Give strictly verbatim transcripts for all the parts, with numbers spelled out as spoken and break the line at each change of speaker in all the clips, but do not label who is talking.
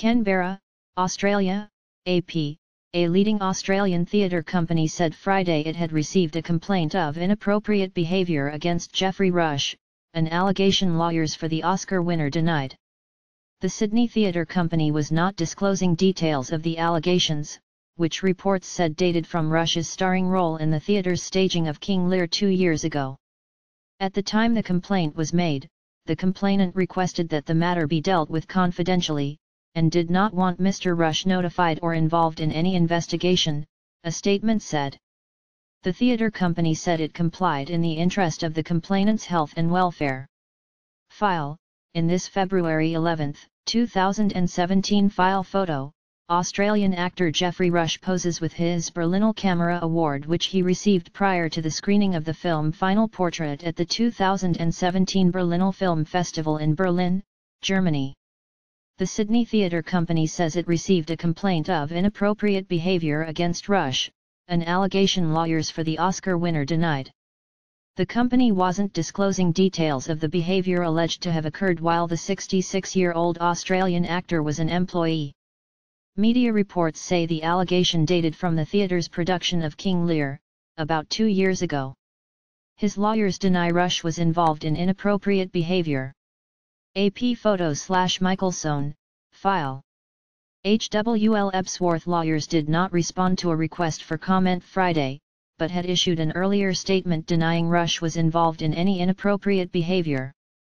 Canberra, Australia, A P, a leading Australian theatre company said Friday it had received a complaint of inappropriate behaviour against Geoffrey Rush, an allegation lawyers for the Oscar winner denied. The Sydney Theatre Company was not disclosing details of the allegations, which reports said dated from Rush's starring role in the theatre's staging of King Lear two years ago. At the time the complaint was made, the complainant requested that the matter be dealt with confidentially, and did not want Mister Rush notified or involved in any investigation, a statement said. The theatre company said it complied in the interest of the complainant's health and welfare. File, in this February eleventh, two thousand seventeen file photo, Australian actor Geoffrey Rush poses with his Berlinale Camera Award, which he received prior to the screening of the film Final Portrait at the two thousand seventeen Berlinale Film Festival in Berlin, Germany. The Sydney Theatre Company says it received a complaint of inappropriate behaviour against Rush, an allegation lawyers for the Oscar winner denied. The company wasn't disclosing details of the behaviour alleged to have occurred while the sixty-six-year-old Australian actor was an employee. Media reports say the allegation dated from the theatre's production of King Lear, about two years ago. His lawyers deny Rush was involved in inappropriate behaviour. A P photo slash Michelson, file. H W L Ebsworth lawyers did not respond to a request for comment Friday, but had issued an earlier statement denying Rush was involved in any inappropriate behaviour.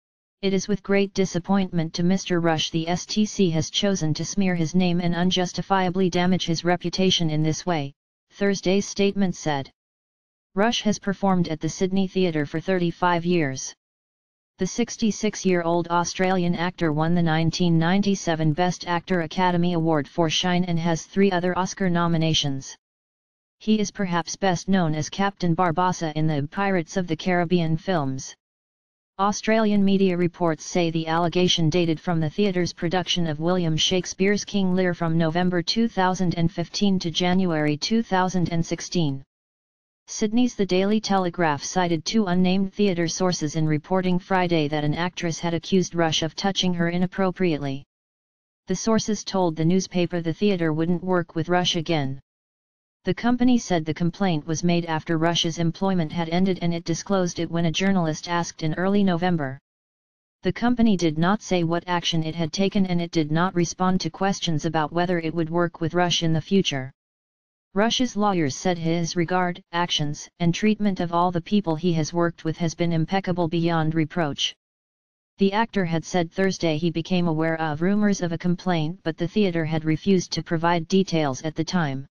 It is with great disappointment to Mister Rush the S T C has chosen to smear his name and unjustifiably damage his reputation in this way, Thursday's statement said. Rush has performed at the Sydney Theatre for thirty-five years. The sixty-six-year-old Australian actor won the nineteen ninety-seven Best Actor Academy Award for Shine and has three other Oscar nominations. He is perhaps best known as Captain Barbossa in the Pirates of the Caribbean films. Australian media reports say the allegation dated from the theatre's production of William Shakespeare's King Lear from November two thousand fifteen to January two thousand sixteen. Sydney's The Daily Telegraph cited two unnamed theatre sources in reporting Friday that an actress had accused Rush of touching her inappropriately. The sources told the newspaper the theatre wouldn't work with Rush again. The company said the complaint was made after Rush's employment had ended and it disclosed it when a journalist asked in early November. The company did not say what action it had taken and it did not respond to questions about whether it would work with Rush in the future. Rush's lawyers said his regard, actions, and treatment of all the people he has worked with has been impeccable beyond reproach. The actor had said Thursday he became aware of rumors of a complaint, but the theatre had refused to provide details at the time.